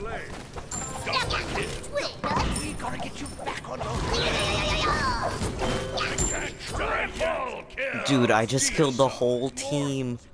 We gotta get you back on your Dude, I just killed the whole team.